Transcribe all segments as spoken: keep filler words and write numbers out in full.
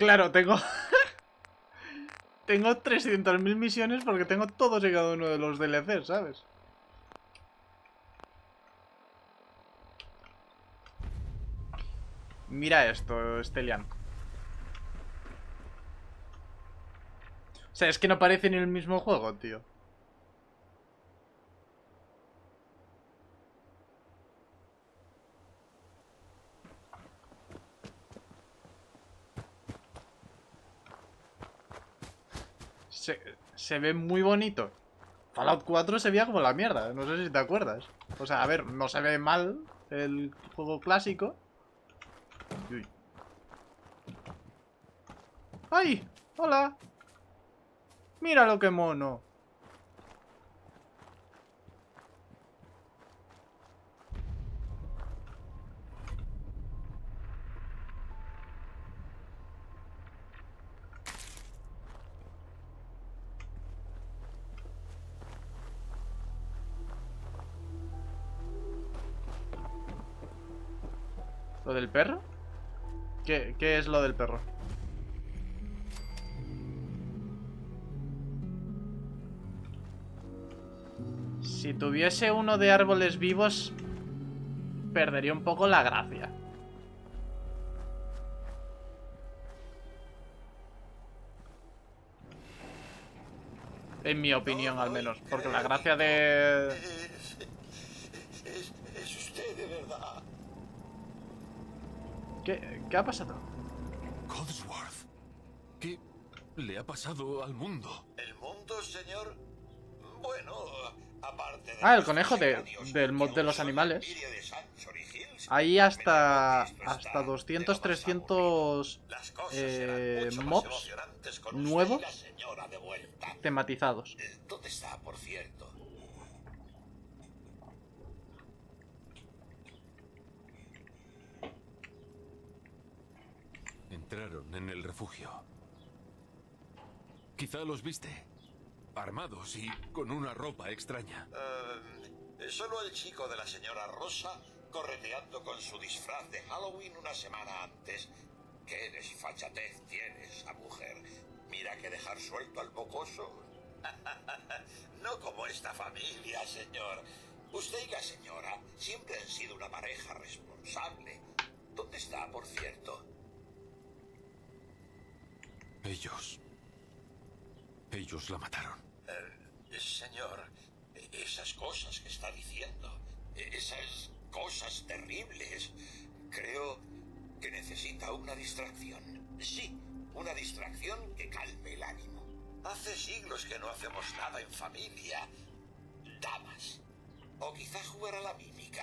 claro, tengo... tengo trescientas mil misiones porque tengo todos y cada uno de los D L C, ¿sabes? Mira esto, Stelian. O sea, es que no parece ni el mismo juego, tío. Se, se ve muy bonito. Fallout cuatro se veía como la mierda, no sé si te acuerdas. O sea, a ver, no se ve mal el juego clásico. Uy. ¡Ay! ¡Hola! ¡Mira lo que mono! ¿Lo del perro? ¿Qué, qué es lo del perro? Si tuviese uno de árboles vivos, perdería un poco la gracia. En mi opinión, al menos. Porque la gracia de... Es, es, es usted de verdad. ¿Qué, ¿Qué ha pasado? Codsworth. ¿Qué le ha pasado al mundo? ¿El mundo, señor? Bueno, aparte de... Ah, el conejo de, del mod de los animales. Ahí hasta, hasta doscientos, trescientos eh, mobs nuevos tematizados. ¿Dónde está, por cierto? Entraron en el refugio. Quizá los viste. Armados y con una ropa extraña. Uh, solo el chico de la señora Rosa correteando con su disfraz de Halloween una semana antes. ¿Qué desfachatez tiene esa mujer? Mira que dejar suelto al mocoso. No como esta familia, señor. Usted y la señora siempre han sido una pareja responsable. ¿Dónde está, por cierto? Ellos... Ellos la mataron. Eh, señor, esas cosas que está diciendo, esas cosas terribles, creo que necesita una distracción. Sí, una distracción que calme el ánimo. Hace siglos que no hacemos nada en familia. Damas. O quizá jugar a la mímica.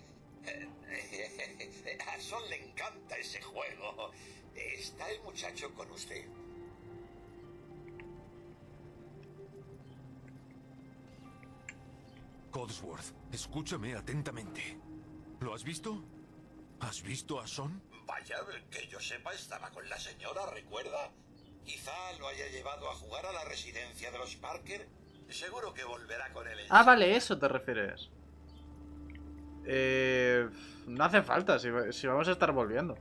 A Sol le encanta ese juego. ¿Está el muchacho con usted? Codsworth, escúchame atentamente. ¿Lo has visto? ¿Has visto a Son? Vaya, que yo sepa, estaba con la señora, ¿recuerda? Quizá lo haya llevado a jugar a la residencia de los Parker. Seguro que volverá con él. Ah, vale, eso te refieres. Eh, no hace falta, si, si vamos a estar volviendo.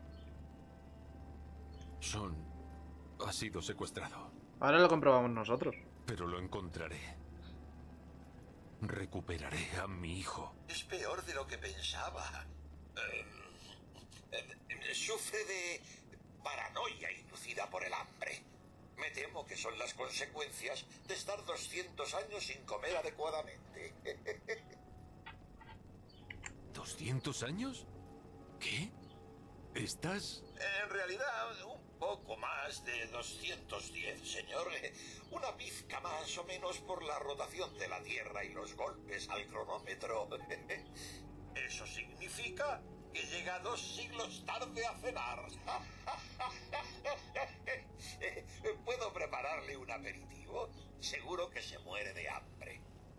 Son ha sido secuestrado. Ahora lo comprobamos nosotros. Pero lo encontraré. Recuperaré a mi hijo. Es peor de lo que pensaba. Eh, eh, sufre de paranoia inducida por el hambre. Me temo que son las consecuencias de estar doscientos años sin comer adecuadamente. ¿doscientos años? ¿Qué? ¿Estás...? En realidad, un poco más de doscientos diez, señor. Una pizca más o menos por la rotación de la Tierra y los golpes al cronómetro. Eso significa que llega dos siglos tarde a cenar. ¿Puedo prepararle un aperitivo? Seguro que se muere de hambre.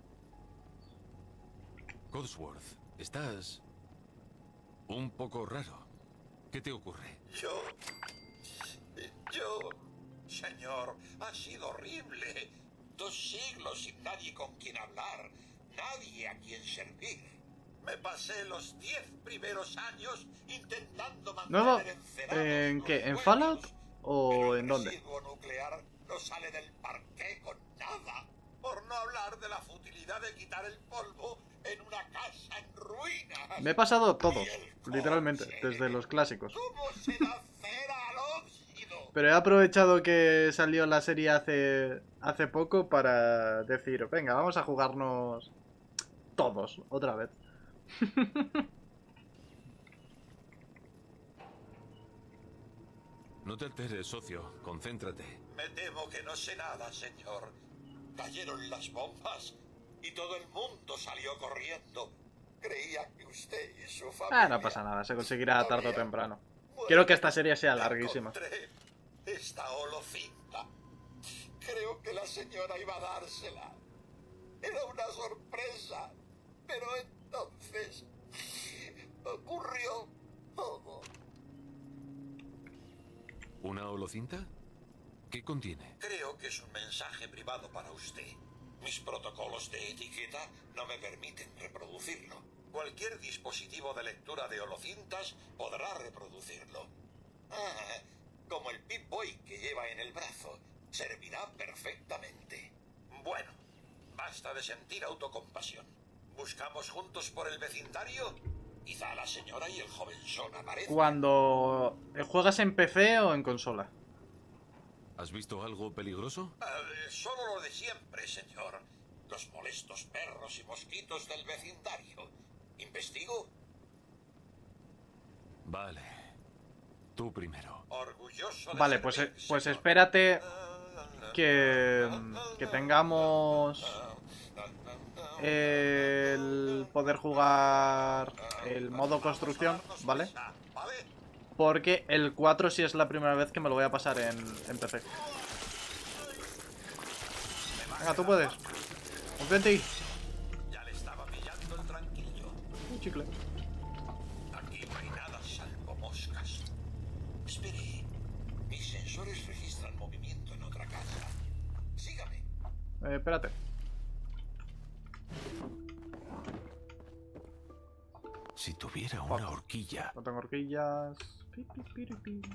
Codsworth, estás un poco raro. ¿Qué te ocurre? Yo... Yo... Señor, ha sido horrible. Dos siglos sin nadie con quien hablar. Nadie a quien servir. Me pasé los diez primeros años intentando mantener ¿Nuevo? encerrados ¿En los qué? ¿En sueños Fallout? o el en dónde? residuo nuclear no sale del parqué con nada. Por no hablar de la futilidad de quitar el polvo en una casa en ruinas. Me he pasado todo, Y el literalmente, coche. desde los clásicos. ¿Cómo se da cera al óxido? Pero he aprovechado que salió la serie hace, hace poco para decir, venga, vamos a jugarnos todos, otra vez. No te alteres, socio. Concéntrate. Me temo que no sé nada, señor. Cayeron las bombas y todo el mundo salió corriendo. Creía que usted y su familia... Ah, no pasa nada, se conseguirá tarde o habían temprano. muerto. Quiero que esta serie sea larguísima. Encontré esta holocinta. Creo que la señora iba a dársela. Era una sorpresa. Pero entonces ocurrió todo. ¿Una holocinta? ¿Qué contiene? Creo que es un mensaje privado para usted. Mis protocolos de etiqueta no me permiten reproducirlo. Cualquier dispositivo de lectura de holocintas podrá reproducirlo. Ah, como el Pip-Boy que lleva en el brazo. Servirá perfectamente. Bueno, basta de sentir autocompasión. ¿Buscamos juntos por el vecindario? Quizá la señora y el jovenzón aparezcan. Cuando juegas en P C o en consola. ¿Has visto algo peligroso? Uh, solo lo de siempre, señor. Los molestos perros y mosquitos del vecindario. ¿Investigo? Vale. Tú primero. Orgulloso de Vale, pues, servir, pues señor. espérate que, que tengamos el poder jugar el modo construcción, ¿vale? ¿Vale? Porque el cuatro sí es la primera vez que me lo voy a pasar en, en P C. Venga, tú puedes. Confía en ti. Ya le estaba pillando el tranquillo. Un chicle. Aquí no hay nada salvo moscas. Espere. Mis sensores registran movimiento en otra casa. Sígame. Eh, espérate. Si tuviera una horquilla... No tengo horquillas. Pi, pi, pi, pi, pi.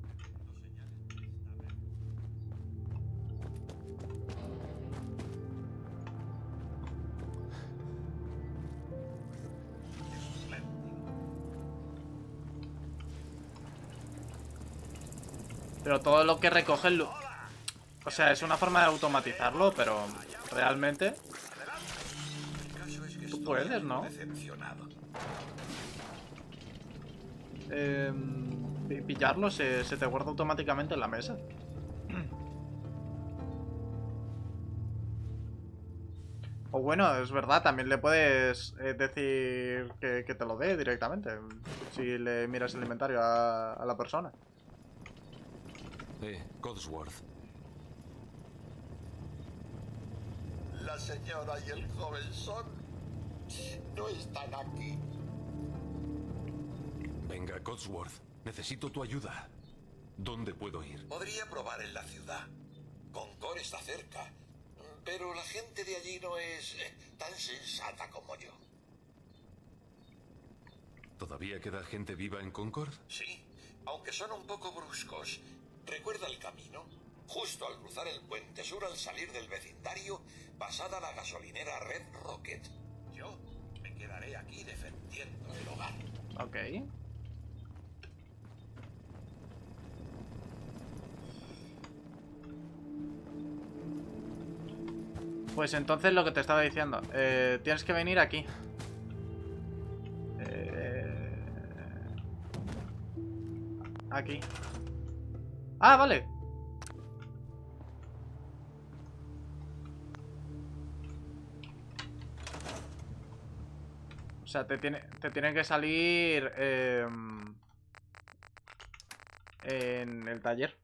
Pero todo lo que recoge el... O sea, es una forma de automatizarlo, pero realmente... El caso es que Tú estoy puedes, algo ¿no? decepcionado. Eh, pillarlo se, se te guarda automáticamente en la mesa. O bueno, es verdad, también le puedes eh, decir que, que te lo dé directamente. Si le miras el inventario a, a la persona. Eh, Codsworth. La señora y el jovenzón no están aquí. Venga, Codsworth. Necesito tu ayuda. ¿Dónde puedo ir? Podría probar en la ciudad. Concord está cerca. Pero la gente de allí no es eh, tan sensata como yo. ¿Todavía queda gente viva en Concord? Sí, aunque son un poco bruscos. ¿Recuerda el camino? Justo al cruzar el puente sur al salir del vecindario, pasada la gasolinera Red Rocket. Yo me quedaré aquí defendiendo el hogar. Ok. Pues entonces lo que te estaba diciendo, eh, tienes que venir aquí. Eh, aquí. Ah, vale. O sea, te tiene, te tiene que salir eh, en el taller.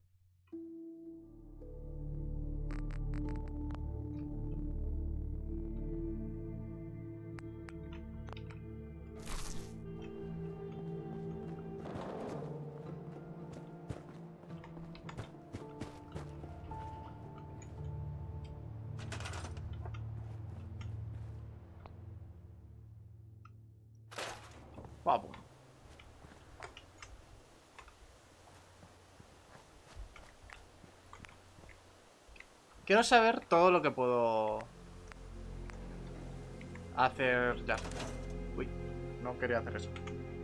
Vamos. quiero saber todo lo que puedo hacer ya. Uy, no quería hacer eso.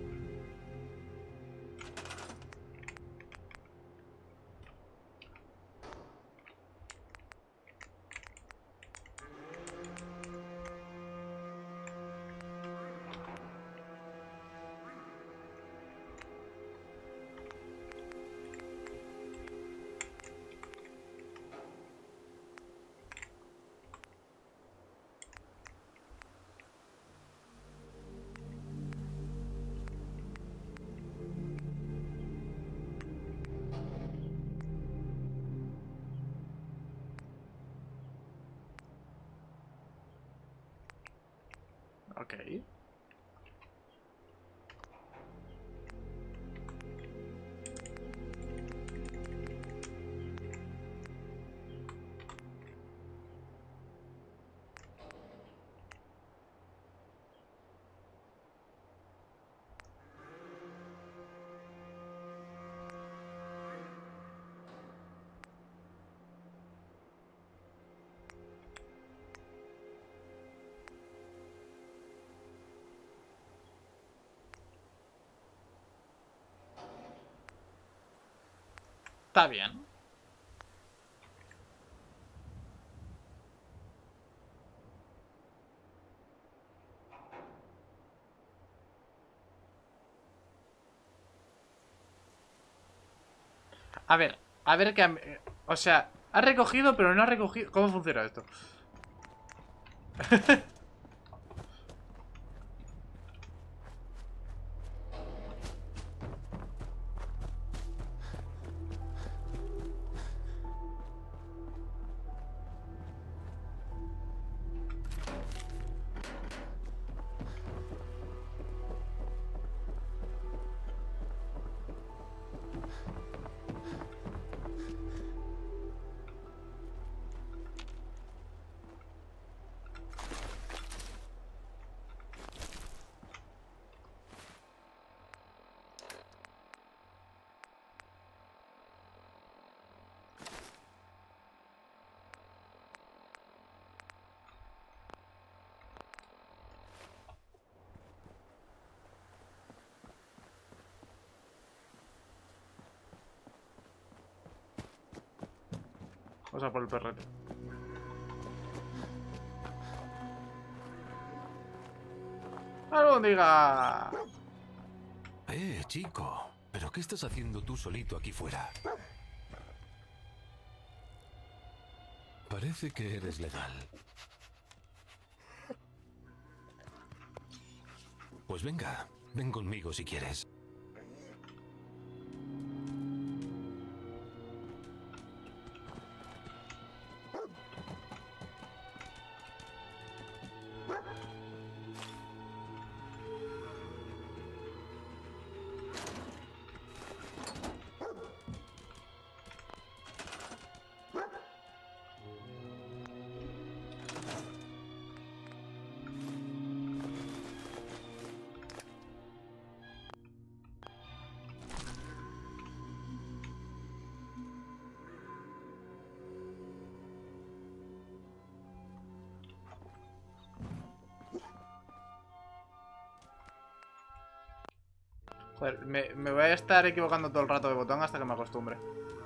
Ok. Está bien. A ver, a ver que... O sea, ha recogido pero no ha recogido... ¿Cómo funciona esto? Vamos a por el perrete. ¡Albóndiga! Eh, chico. ¿Pero qué estás haciendo tú solito aquí fuera? Parece que eres legal. Pues venga, ven conmigo si quieres. Joder, me, me voy a estar equivocando todo el rato de botón hasta que me acostumbre.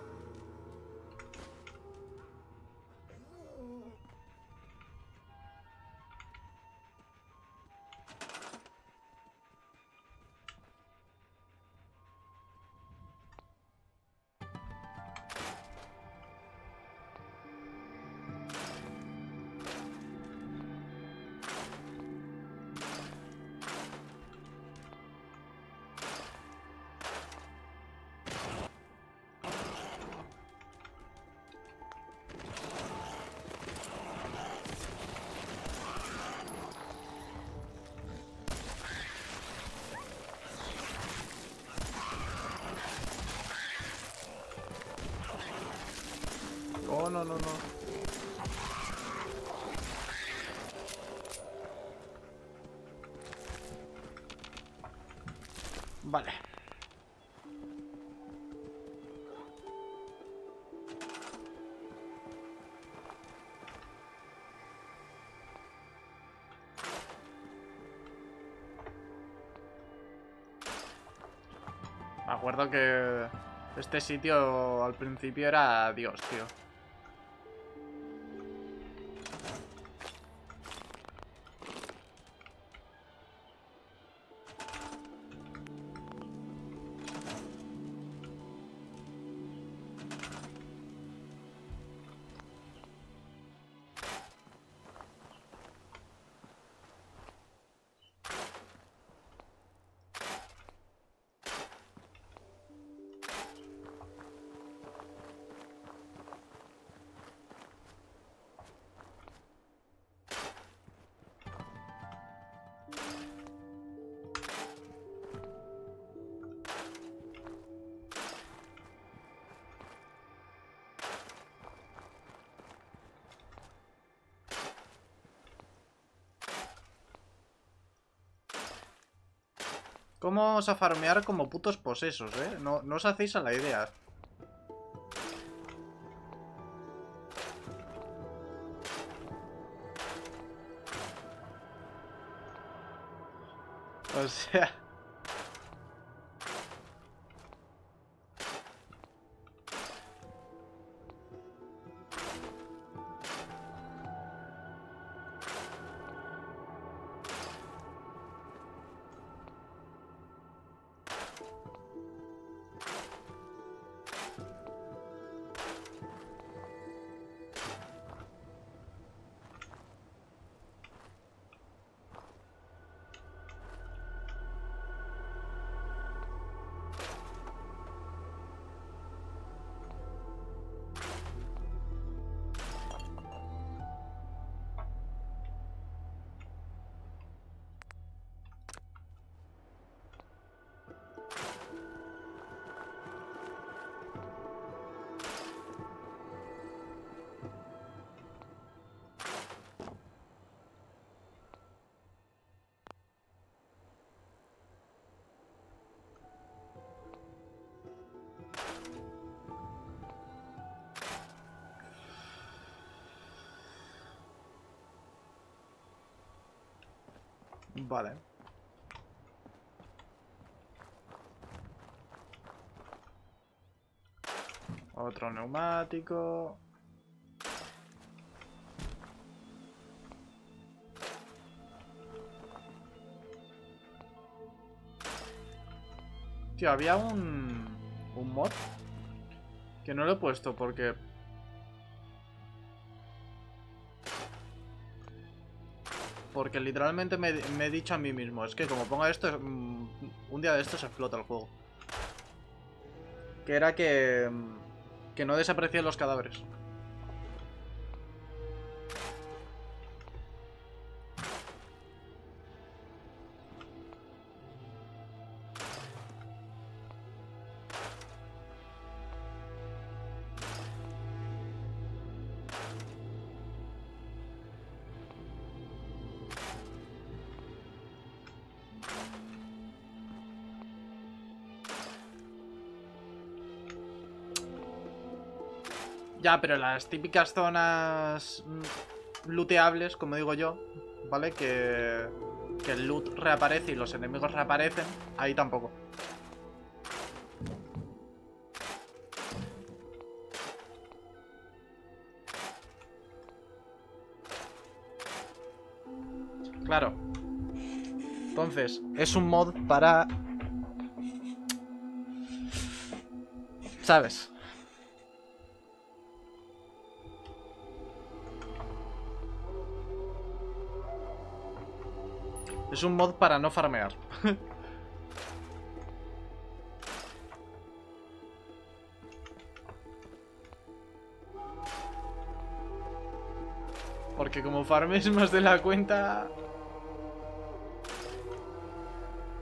Oh, no, no, no. Vale. acuerdo que este sitio al principio era Dios, tío. ¿Cómo vamos a farmear como putos posesos, eh? No, no os hacéis a la idea. O sea... Vale. Otro neumático. Tío, había un... un mod que no lo he puesto porque... Porque literalmente me, me he dicho a mí mismo, es que como ponga esto, mm, un día de esto se explota el juego. Que era que... que no desaparecían los cadáveres. Ya, pero las típicas zonas mm, looteables, como digo yo, ¿vale? Que, que el loot reaparece y los enemigos reaparecen, ahí tampoco. Claro. Entonces, es un mod para... ¿Sabes? Es un mod para no farmear. Porque como farmes más de la cuenta...